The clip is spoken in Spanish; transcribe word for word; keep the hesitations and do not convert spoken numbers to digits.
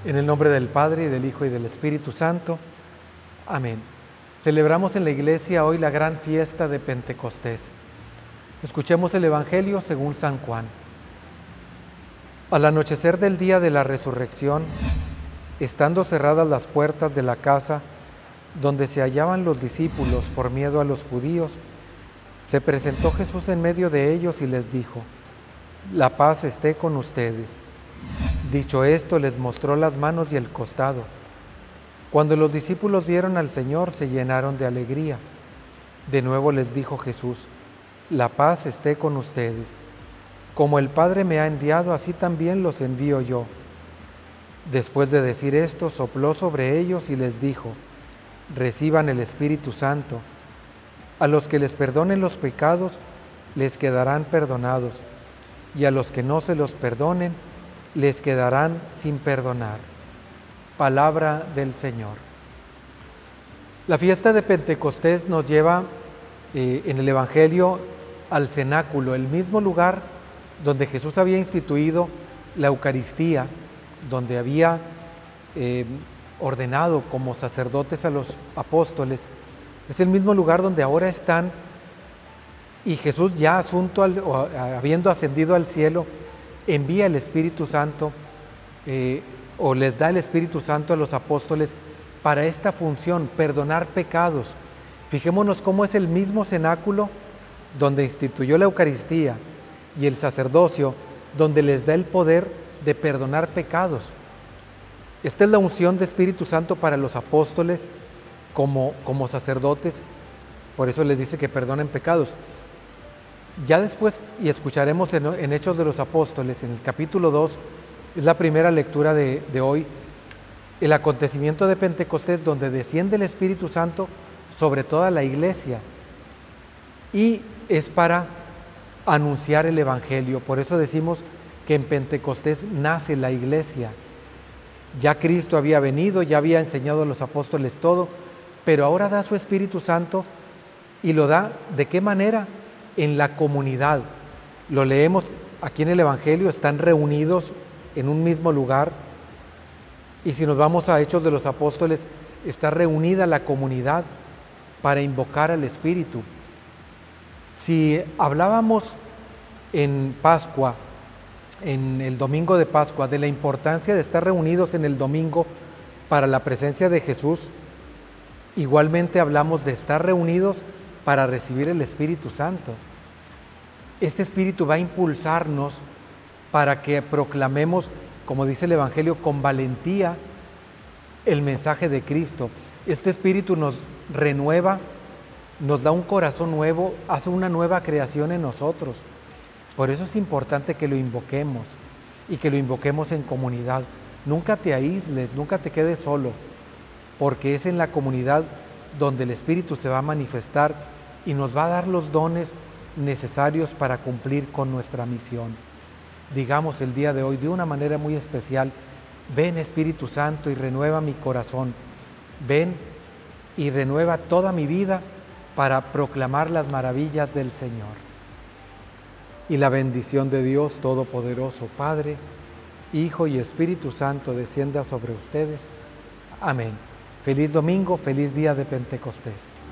En el nombre del Padre, y del Hijo, y del Espíritu Santo. Amén. Celebramos en la iglesia hoy la gran fiesta de Pentecostés. Escuchemos el Evangelio según San Juan. Al anochecer del día de la resurrección, estando cerradas las puertas de la casa donde se hallaban los discípulos por miedo a los judíos, se presentó Jesús en medio de ellos y les dijo: La paz esté con ustedes. Dicho esto, les mostró las manos y el costado. Cuando los discípulos vieron al Señor, se llenaron de alegría. De nuevo les dijo Jesús: La paz esté con ustedes. Como el Padre me ha enviado, así también los envío yo. Después de decir esto, sopló sobre ellos y les dijo: Reciban el Espíritu Santo. A los que les perdonen los pecados, les quedarán perdonados, y a los que no se los perdonen, les quedarán sin perdonar. Palabra del Señor. La fiesta de Pentecostés nos lleva eh, en el Evangelio al cenáculo, el mismo lugar donde Jesús había instituido la Eucaristía, donde había eh, ordenado como sacerdotes a los apóstoles. Es el mismo lugar donde ahora están, y Jesús, ya asunto al, o, habiendo ascendido al cielo, envía el Espíritu Santo eh, o les da el Espíritu Santo a los apóstoles para esta función, perdonar pecados. Fijémonos cómo es el mismo cenáculo donde instituyó la Eucaristía y el sacerdocio, donde les da el poder de perdonar pecados. Esta es la unción de Espíritu Santo para los apóstoles como, como sacerdotes, por eso les dice que perdonen pecados. Ya después, y escucharemos en, en Hechos de los Apóstoles, en el capítulo dos, es la primera lectura de, de hoy, el acontecimiento de Pentecostés, donde desciende el Espíritu Santo sobre toda la iglesia, y es para anunciar el Evangelio. Por eso decimos que en Pentecostés nace la iglesia. Ya Cristo había venido, ya había enseñado a los apóstoles todo, pero ahora da su Espíritu Santo, y lo da, ¿de qué manera? En la comunidad. Lo leemos aquí en el Evangelio, están reunidos en un mismo lugar, y si nos vamos a Hechos de los Apóstoles, está reunida la comunidad para invocar al Espíritu. Si hablábamos en Pascua, en el domingo de Pascua, de la importancia de estar reunidos en el domingo para la presencia de Jesús, igualmente hablamos de estar reunidos para recibir el Espíritu Santo. Este Espíritu va a impulsarnos para que proclamemos, como dice el Evangelio, con valentía el mensaje de Cristo. Este Espíritu nos renueva, nos da un corazón nuevo, hace una nueva creación en nosotros. Por eso es importante que lo invoquemos, y que lo invoquemos en comunidad. Nunca te aísles, nunca te quedes solo, porque es en la comunidad donde el Espíritu se va a manifestar y nos va a dar los dones necesarios para cumplir con nuestra misión. Digamos el día de hoy de una manera muy especial: ven Espíritu Santo y renueva mi corazón, ven y renueva toda mi vida para proclamar las maravillas del Señor. Y la bendición de Dios Todopoderoso, Padre, Hijo y Espíritu Santo, descienda sobre ustedes. Amén. Feliz domingo, feliz día de Pentecostés.